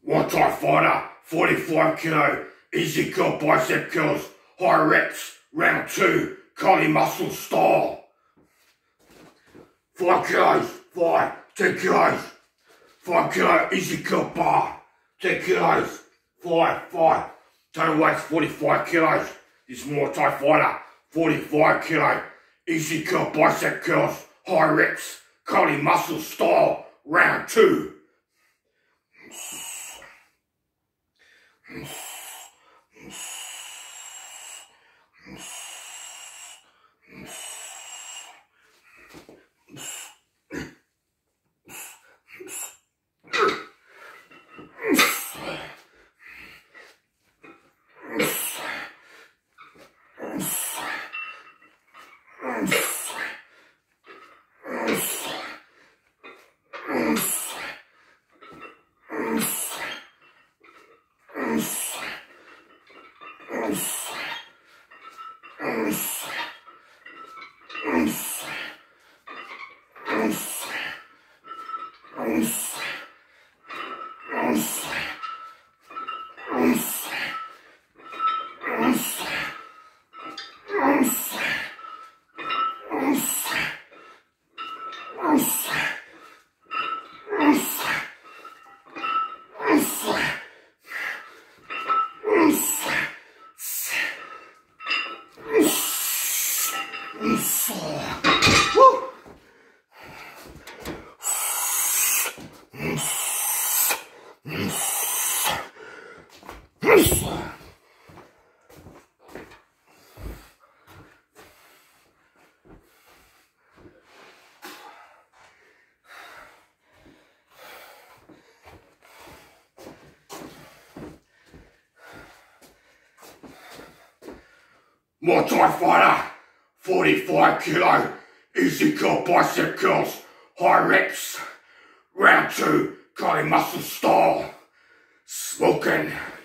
One-time fighter, 45 kg, easy curl bicep curls, high reps, round 2, curly muscle style. 5 kg, 5, 10 kg, 5 kg, easy curl bar, 10 kg, 5, total weight's 45 kg. This Muay Thai fighter, 45 kg, easy curl bicep curls, high reps, curly muscle style, round 2. Muay Thai fighter, 45 kg, easy curl bicep curls, high reps, round 2, curly muscle style, smoking.